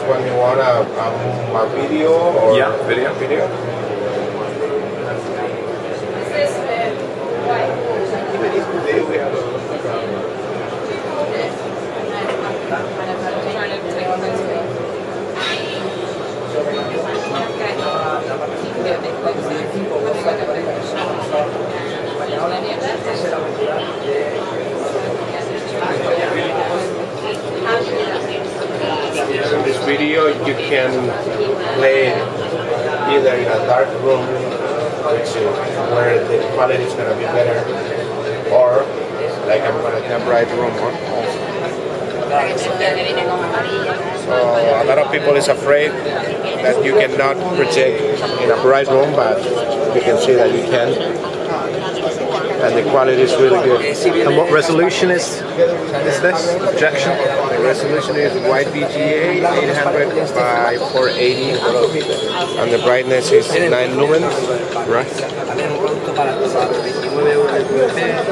when you want a video or video. In this video you can play either in a dark room, which is where the quality is going to be better, or like I'm going to have a bright room on. So a lot of people is afraid that you cannot project in a bright room, but you can see that you can, and the quality is really good. And what resolution is this projection? The resolution is wide VGA 800 by 480, and the brightness is 9 lumens. Right.